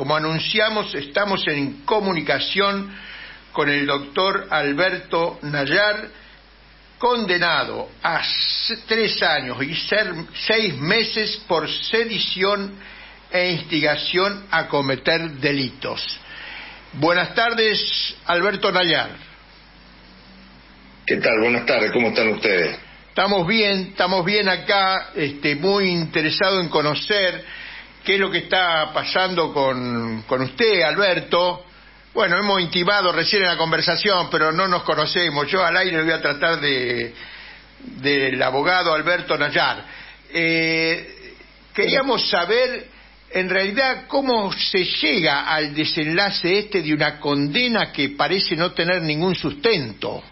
Como anunciamos, estamos en comunicación con el doctor Alberto Nayar, condenado a 3 años y 6 meses por sedición e instigación a cometer delitos. Buenas tardes, Alberto Nayar. ¿Qué tal? Buenas tardes, ¿cómo están ustedes? Estamos bien acá, muy interesado en conocer qué es lo que está pasando con usted, Alberto. Bueno, hemos intimado recién en la conversación, pero no nos conocemos. Yo al aire voy a tratar del abogado Alberto Nayar. Queríamos saber, en realidad, cómo se llega al desenlace de una condena que parece no tener ningún sustento.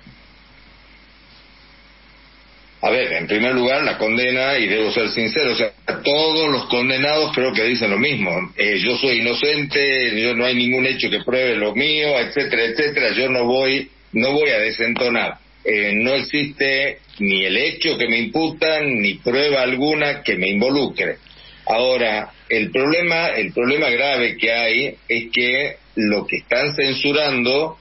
A ver, en primer lugar, la condena, y debo ser sincero, todos los condenados creo que dicen lo mismo. Yo soy inocente, no hay ningún hecho que pruebe lo mío, etcétera, etcétera. Yo no voy a desentonar. No existe ni el hecho que me imputan, ni prueba alguna que me involucre. Ahora, el problema grave que hay es que lo que están censurando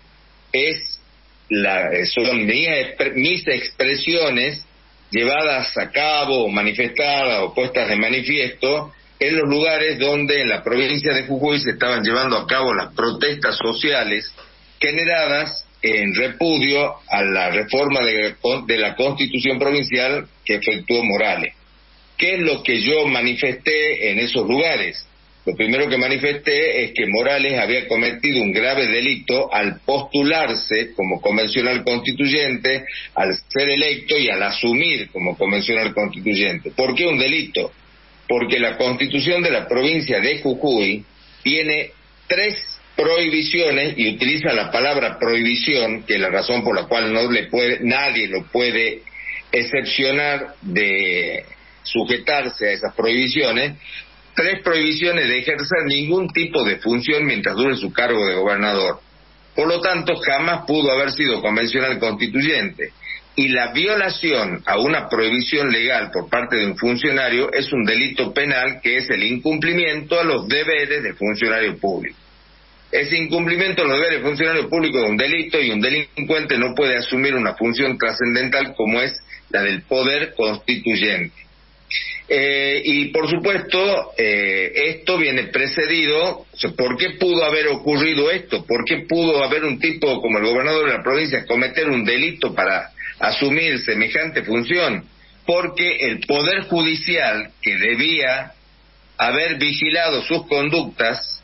son mis expresiones llevadas a cabo, o manifestadas o puestas de manifiesto en los lugares donde en la provincia de Jujuy se estaban llevando a cabo las protestas sociales generadas en repudio a la reforma de la Constitución provincial que efectuó Morales. ¿Qué es lo que yo manifesté en esos lugares? Lo primero que manifesté es que Morales había cometido un grave delito al postularse como convencional constituyente, al ser electo y al asumir como convencional constituyente. ¿Por qué un delito? Porque la Constitución de la provincia de Jujuy tiene 3 prohibiciones, y utiliza la palabra prohibición, que es la razón por la cual nadie lo puede excepcionar de sujetarse a esas prohibiciones. 3 prohibiciones de ejercer ningún tipo de función mientras dure su cargo de gobernador. Por lo tanto, jamás pudo haber sido convencional constituyente. Y la violación a una prohibición legal por parte de un funcionario es un delito penal, que es el incumplimiento a los deberes del funcionario público. Ese incumplimiento a los deberes del funcionario público es un delito, y un delincuente no puede asumir una función trascendental como es la del poder constituyente. Y por supuesto, esto viene precedido. ¿Por qué pudo haber ocurrido esto? ¿Por qué pudo haber un tipo como el gobernador de la provincia cometer un delito para asumir semejante función? Porque el Poder Judicial, que debía haber vigilado sus conductas,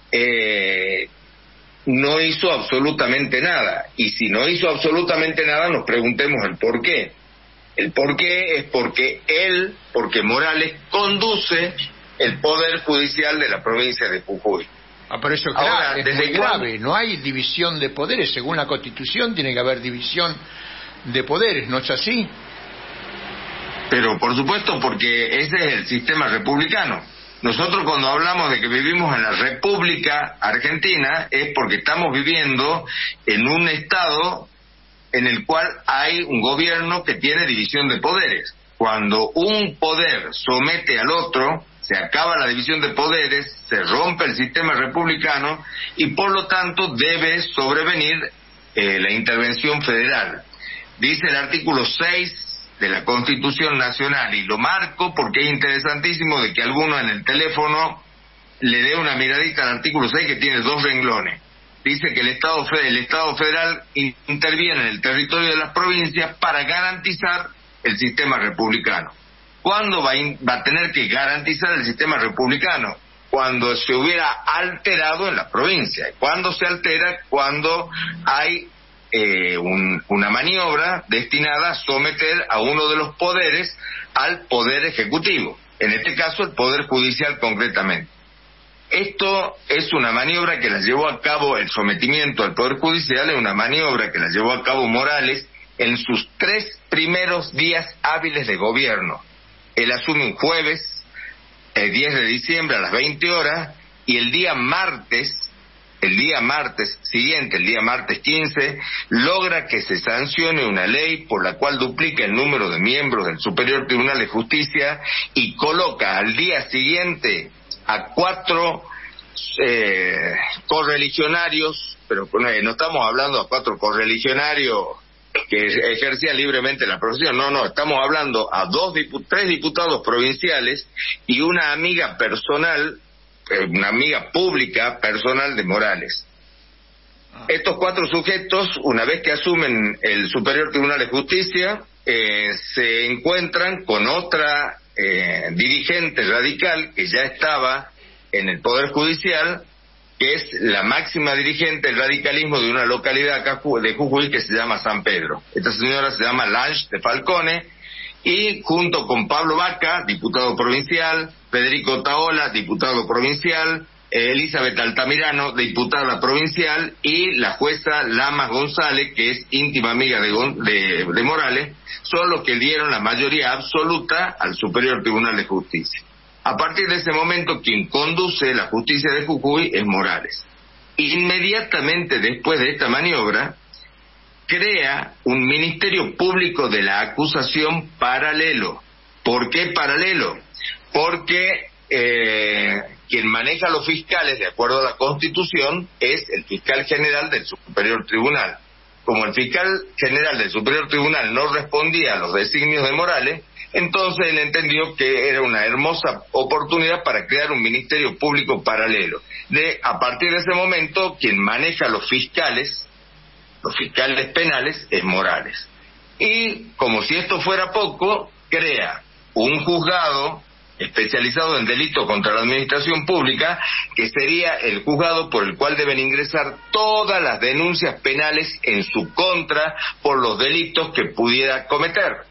no hizo absolutamente nada. Y si no hizo absolutamente nada, nos preguntemos el por qué. El por qué es porque Morales conduce el Poder Judicial de la provincia de Jujuy. Pero eso es muy grave. No hay división de poderes. Según la Constitución tiene que haber división de poderes, ¿no es así? Pero por supuesto, porque ese es el sistema republicano. Nosotros, cuando hablamos de que vivimos en la República Argentina, es porque estamos viviendo en un estado en el cual hay un gobierno que tiene división de poderes. Cuando un poder somete al otro, se acaba la división de poderes, se rompe el sistema republicano, y por lo tanto debe sobrevenir la intervención federal. Dice el artículo 6 de la Constitución Nacional, y lo marco porque es interesantísimo de que alguno en el teléfono le dé una miradita al artículo 6, que tiene 2 renglones. Dice que el Estado federal interviene en el territorio de las provincias para garantizar el sistema republicano. ¿Cuándo va a tener que garantizar el sistema republicano? Cuando se hubiera alterado en la provincia. ¿Cuándo se altera? Cuando hay una maniobra destinada a someter a uno de los poderes al poder ejecutivo. En este caso, el Poder Judicial concretamente. Esto es una maniobra que la llevó a cabo, el sometimiento al Poder Judicial es una maniobra que la llevó a cabo Morales en sus 3 primeros días hábiles de gobierno. Él asume un jueves, el 10 de diciembre a las 20 horas, y el día martes siguiente, el día martes 15, logra que se sancione una ley por la cual duplica el número de miembros del Superior Tribunal de Justicia y coloca al día siguiente a 4 correligionarios, pero no estamos hablando a 4 correligionarios que ejercían libremente la profesión, no, estamos hablando a 3 diputados provinciales y una amiga personal, una amiga pública personal de Morales. Estos 4 sujetos, una vez que asumen el Superior Tribunal de Justicia, se encuentran con otra dirigente radical que ya estaba en el Poder Judicial, que es la máxima dirigente del radicalismo de una localidad acá de Jujuy que se llama San Pedro. Esta señora se llama Lange de Falcone, y junto con Pablo Vaca, diputado provincial, Federico Taola, diputado provincial, Elizabeth Altamirano, diputada provincial, y la jueza Lamas González, que es íntima amiga de Morales, son los que dieron la mayoría absoluta al Superior Tribunal de Justicia. A partir de ese momento, quien conduce la justicia de Jujuy es Morales. Inmediatamente después de esta maniobra, crea un Ministerio Público de la Acusación paralelo. ¿Por qué paralelo? Porque quien maneja a los fiscales, de acuerdo a la Constitución, es el fiscal general del Superior Tribunal. Como el fiscal general del Superior Tribunal no respondía a los designios de Morales, entonces él entendió que era una hermosa oportunidad para crear un Ministerio Público paralelo. A partir de ese momento, quien maneja a los fiscales penales, es Morales. Y, como si esto fuera poco, crea un juzgado especializado en delitos contra la administración pública, que sería el juzgado por el cual deben ingresar todas las denuncias penales en su contra por los delitos que pudiera cometer.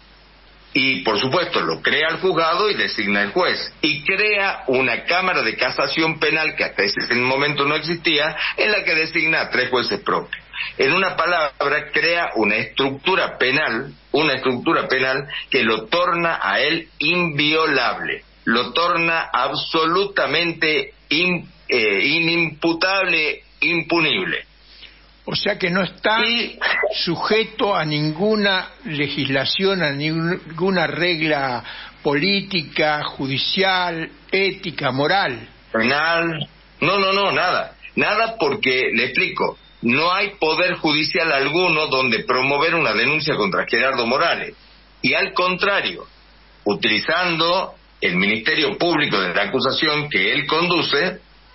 Y, por supuesto, lo crea el juzgado y designa el juez. Y crea una Cámara de Casación Penal, que hasta ese momento no existía, en la que designa a 3 jueces propios. En una palabra, crea una estructura penal que lo torna a él inviolable, lo torna absolutamente inimputable, impunible. O sea que no está sujeto a ninguna legislación, a ninguna regla política, judicial, ética, moral. Penal. No, nada. Nada, porque, le explico, no hay poder judicial alguno donde promover una denuncia contra Gerardo Morales. Y al contrario, utilizando el Ministerio Público de la Acusación que él conduce,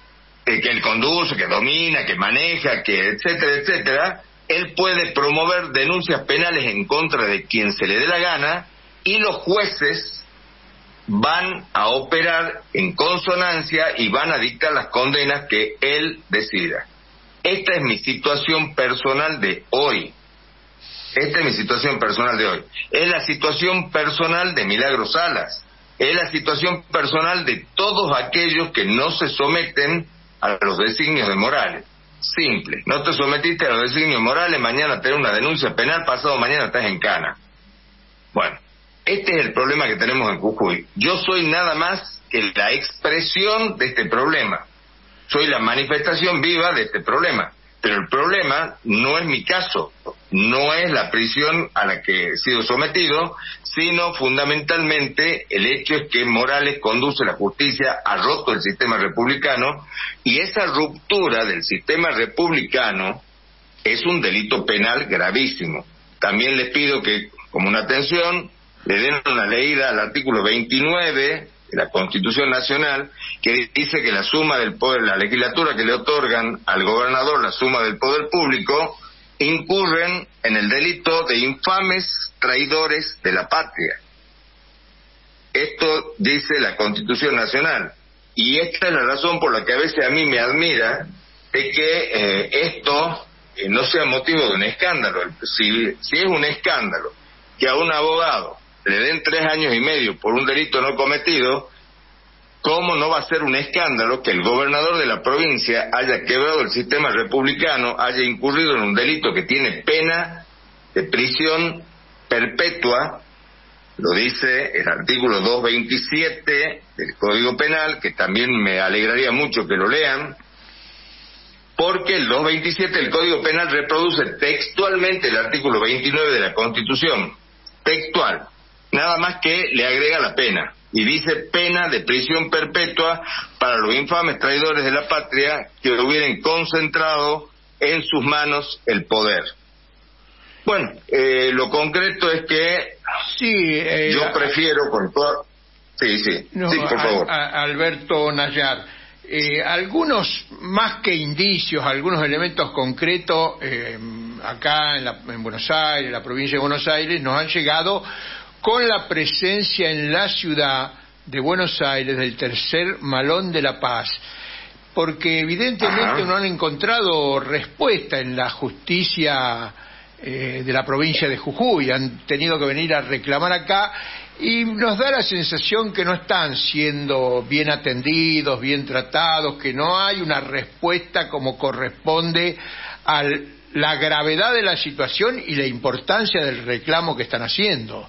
que domina, que maneja, que etcétera, él puede promover denuncias penales en contra de quien se le dé la gana, y los jueces van a operar en consonancia y van a dictar las condenas que él decida. Esta es mi situación personal de hoy. Es la situación personal de Milagro Salas. Es la situación personal de todos aquellos que no se someten a los designios de Morales. Simple. No te sometiste a los designios Morales, mañana tenés una denuncia penal, pasado mañana estás en cana. Bueno, este es el problema que tenemos en Jujuy. Yo soy nada más que la expresión de este problema. Soy la manifestación viva de este problema. Pero el problema no es mi caso, no es la prisión a la que he sido sometido, sino fundamentalmente el hecho es que Morales conduce la justicia, ha roto el sistema republicano, y esa ruptura del sistema republicano es un delito penal gravísimo. También les pido que, como una atención, le den una leída al artículo 29 de la Constitución Nacional, que dice que la suma del poder, la legislatura que le otorgan al gobernador la suma del poder público, incurren en el delito de infames traidores de la patria. Esto dice la Constitución Nacional, y esta es la razón por la que a veces a mí me admira de que esto no sea motivo de un escándalo. Si es un escándalo que a un abogado le den 3 años y medio por un delito no cometido, ¿cómo no va a ser un escándalo que el gobernador de la provincia haya quebrado el sistema republicano, haya incurrido en un delito que tiene pena de prisión perpetua? Lo dice el artículo 227 del Código Penal, que también me alegraría mucho que lo lean, porque el 227 del Código Penal reproduce textualmente el artículo 29 de la Constitución, textual. Nada más que le agrega la pena. y dice pena de prisión perpetua para los infames traidores de la patria que hubieran concentrado en sus manos el poder. Bueno, lo concreto es que sí, yo prefiero con todo... Sí, no, sí, por favor. Alberto Nayar, algunos, más que indicios, algunos elementos concretos, acá en Buenos Aires, en la provincia de Buenos Aires, nos han llegado con la presencia en la ciudad de Buenos Aires del tercer Malón de la Paz, porque evidentemente no han encontrado respuesta en la justicia de la provincia de Jujuy, han tenido que venir a reclamar acá y nos da la sensación que no están siendo bien atendidos, bien tratados, que no hay una respuesta como corresponde a la gravedad de la situación y la importancia del reclamo que están haciendo.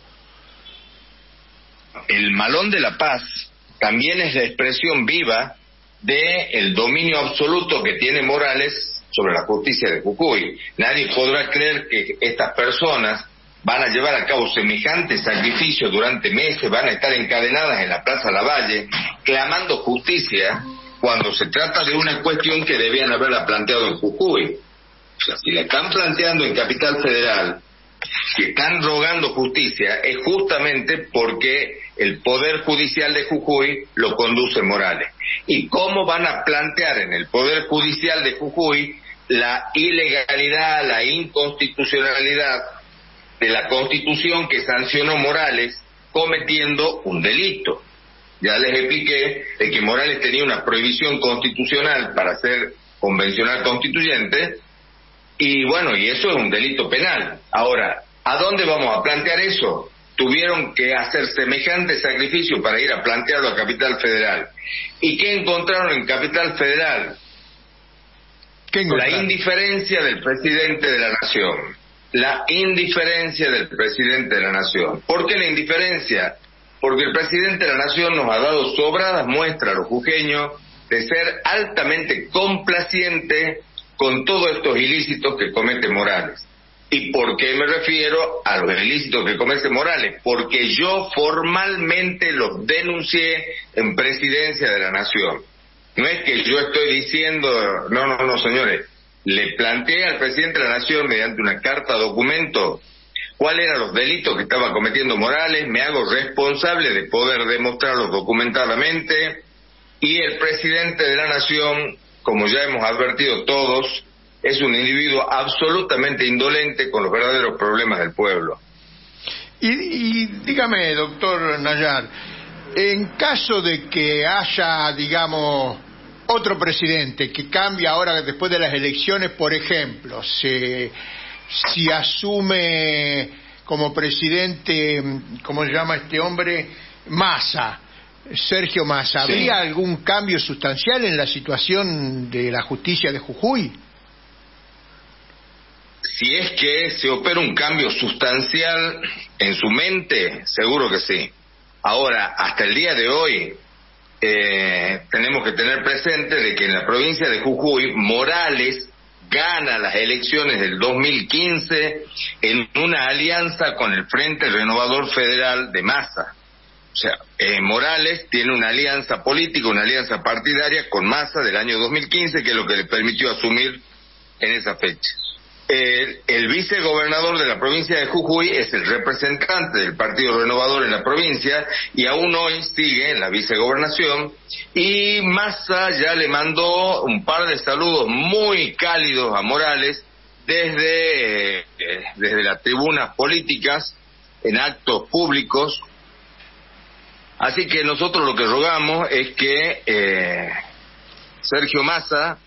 El Malón de la Paz también es la expresión viva del dominio absoluto que tiene Morales sobre la justicia de Jujuy. Nadie podrá creer que estas personas van a llevar a cabo semejantes sacrificios durante meses, van a estar encadenadas en la Plaza Lavalle, clamando justicia, cuando se trata de una cuestión que debían haberla planteado en Jujuy. O sea, si la están planteando en Capital Federal, si están rogando justicia, es justamente porque el Poder Judicial de Jujuy lo conduce Morales. ¿Y cómo van a plantear en el Poder Judicial de Jujuy la ilegalidad, la inconstitucionalidad de la Constitución que sancionó Morales cometiendo un delito? Ya les expliqué de que Morales tenía una prohibición constitucional para ser convencional constituyente, y bueno, y eso es un delito penal. Ahora, ¿a dónde vamos a plantear eso? Tuvieron que hacer semejante sacrificio para ir a plantearlo a Capital Federal. ¿Y qué encontraron en Capital Federal? La indiferencia del presidente de la Nación. La indiferencia del presidente de la Nación. ¿Por qué la indiferencia? Porque el presidente de la Nación nos ha dado sobradas muestras a los jujeños de ser altamente complaciente con todos estos ilícitos que comete Morales. ¿Y por qué me refiero a los ilícitos que comete Morales? Porque yo formalmente los denuncié en Presidencia de la Nación. No es que yo estoy diciendo, no, señores, le planteé al presidente de la Nación mediante una carta documento cuáles eran los delitos que estaba cometiendo Morales, me hago responsable de poder demostrarlos documentadamente, y el presidente de la Nación, como ya hemos advertido todos, es un individuo absolutamente indolente con los verdaderos problemas del pueblo. Y dígame, doctor Nayar, en caso de que haya, digamos, otro presidente que cambie ahora después de las elecciones, por ejemplo, si asume como presidente, ¿cómo se llama este hombre? Massa, Sergio Massa, ¿habría algún cambio sustancial en la situación de la justicia de Jujuy? Si es que se opera un cambio sustancial en su mente, seguro que sí. Ahora, hasta el día de hoy, tenemos que tener presente de que en la provincia de Jujuy, Morales gana las elecciones del 2015 en una alianza con el Frente Renovador Federal de Massa. O sea, Morales tiene una alianza política, una alianza partidaria con Massa del año 2015, que es lo que le permitió asumir en esa fecha. El vicegobernador de la provincia de Jujuy es el representante del Partido Renovador en la provincia y aún hoy sigue en la vicegobernación, y Massa ya le mandó un par de saludos muy cálidos a Morales desde las tribunas políticas en actos públicos. Así que nosotros lo que rogamos es que Sergio Massa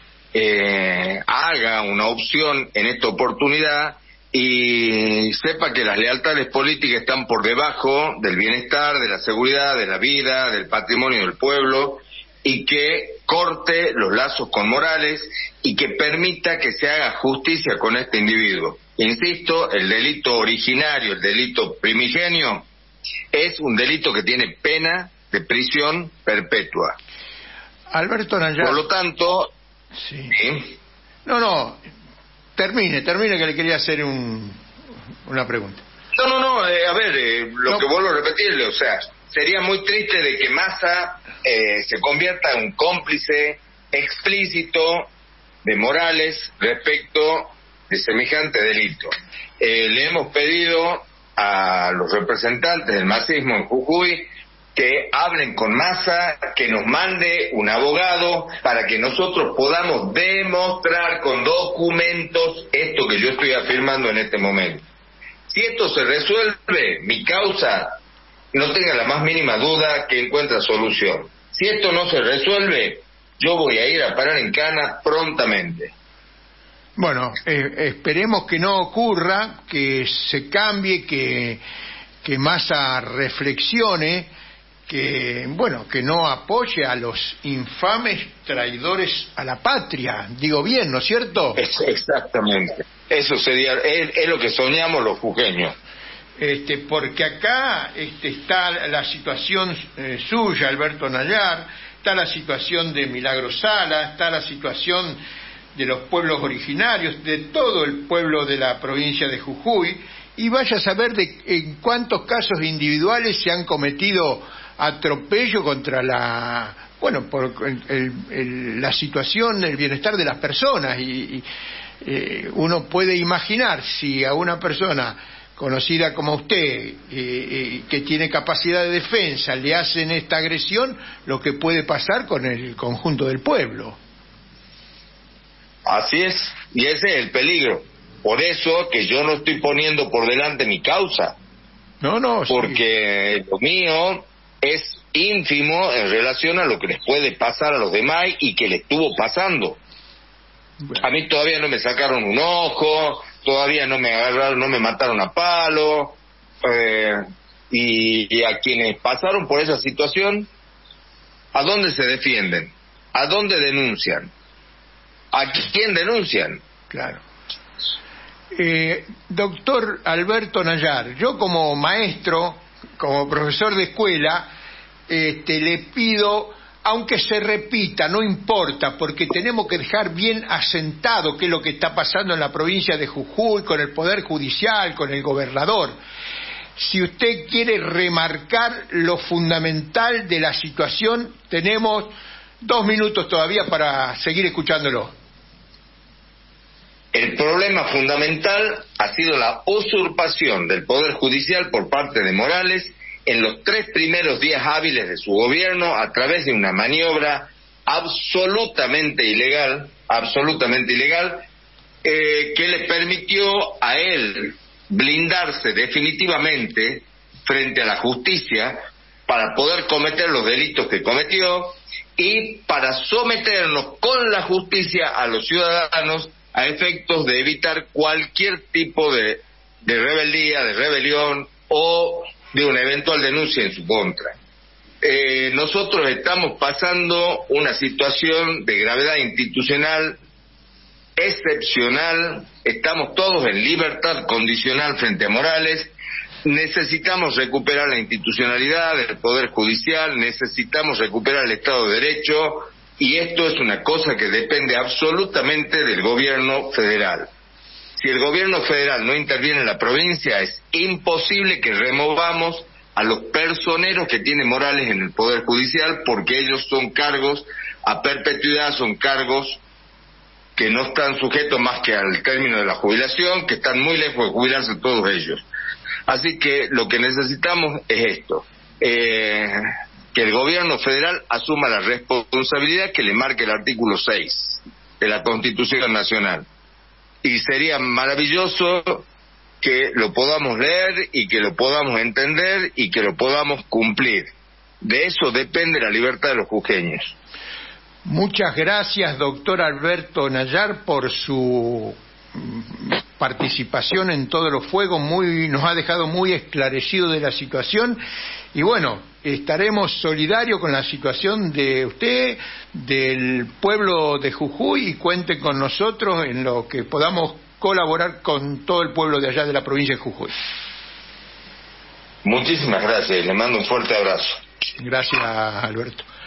haga una opción en esta oportunidad y sepa que las lealtades políticas están por debajo del bienestar, de la seguridad, de la vida, del patrimonio del pueblo, y que corte los lazos con Morales y que permita que se haga justicia con este individuo. Insisto, el delito originario, el delito primigenio, es un delito que tiene pena de prisión perpetua. Alberto Nayar. Por lo tanto... Sí. No, termine, que le quería hacer una pregunta. No, a ver, lo que vuelvo a repetirle, o sea, sería muy triste de que Massa se convierta en un cómplice explícito de Morales respecto de semejante delito. Le hemos pedido a los representantes del masismo en Jujuy que hablen con Massa, que nos mande un abogado para que nosotros podamos demostrar con documentos esto que yo estoy afirmando en este momento. Si esto se resuelve, mi causa, no tenga la más mínima duda que encuentra solución. Si esto no se resuelve, yo voy a ir a parar en cana prontamente. Bueno, esperemos que no ocurra, que se cambie, que Massa reflexione, que no apoye a los infames traidores a la patria. Digo bien, ¿no es cierto? Exactamente. Eso sería, es lo que soñamos los jujeños. Porque acá está la situación suya, Alberto Nayar, está la situación de Milagro Sala, está la situación de los pueblos originarios, de todo el pueblo de la provincia de Jujuy, y vaya a saber en cuántos casos individuales se han cometido atropello contra la situación, el bienestar de las personas, y uno puede imaginar si a una persona conocida como usted, que tiene capacidad de defensa, le hacen esta agresión, lo que puede pasar con el conjunto del pueblo. Así es, y ese es el peligro. Por eso que yo no estoy poniendo por delante mi causa. No, porque lo mío es ínfimo en relación a lo que les puede pasar a los demás y que le estuvo pasando. Bueno. A mí todavía no me sacaron un ojo, todavía no me agarraron, no me mataron a palo, y a quienes pasaron por esa situación, ¿a dónde se defienden? ¿A dónde denuncian? ¿A quién denuncian? Claro. Doctor Alberto Nayar, yo como maestro, como profesor de escuela, le pido, aunque se repita, no importa, porque tenemos que dejar bien asentado qué es lo que está pasando en la provincia de Jujuy, con el Poder Judicial, con el gobernador. Si usted quiere remarcar lo fundamental de la situación, tenemos 2 minutos todavía para seguir escuchándolo. El problema fundamental ha sido la usurpación del Poder Judicial por parte de Morales en los 3 primeros días hábiles de su gobierno a través de una maniobra absolutamente ilegal, que le permitió a él blindarse definitivamente frente a la justicia para poder cometer los delitos que cometió y para someternos con la justicia a los ciudadanos a efectos de evitar cualquier tipo de rebeldía, de rebelión o de una eventual denuncia en su contra. Nosotros estamos pasando una situación de gravedad institucional excepcional, estamos todos en libertad condicional frente a Morales, necesitamos recuperar la institucionalidad del Poder Judicial, necesitamos recuperar el Estado de Derecho, y esto es una cosa que depende absolutamente del gobierno federal. Si el gobierno federal no interviene en la provincia, es imposible que removamos a los personeros que tiene Morales en el Poder Judicial, porque ellos son cargos a perpetuidad, son cargos que no están sujetos más que al término de la jubilación, que están muy lejos de jubilarse todos ellos. Así que lo que necesitamos es esto, que el gobierno federal asuma la responsabilidad que le marca el artículo 6 de la Constitución Nacional. Y sería maravilloso que lo podamos leer y que lo podamos entender y que lo podamos cumplir. De eso depende la libertad de los jujeños. Muchas gracias, doctor Alberto Nayar, por su participación en Todos los Fuegos. Nos ha dejado muy esclarecido de la situación, y bueno, estaremos solidarios con la situación de usted, del pueblo de Jujuy, y cuenten con nosotros en lo que podamos colaborar con todo el pueblo de allá de la provincia de Jujuy. Muchísimas gracias, le mando un fuerte abrazo. Gracias, Alberto.